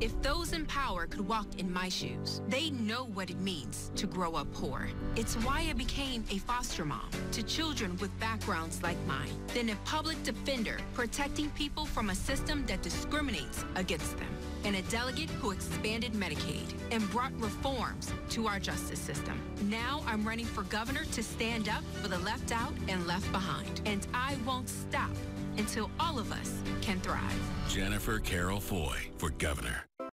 If those in power could walk in my shoes, they know what it means to grow up poor. It's why I became a foster mom to children with backgrounds like mine, then a public defender protecting people from a system that discriminates against them, and a delegate who expanded Medicaid and brought reforms to our justice system. Now I'm running for governor to stand up for the left out and left behind, and I won't stop until all of us can thrive. Jennifer Carroll Foy for governor.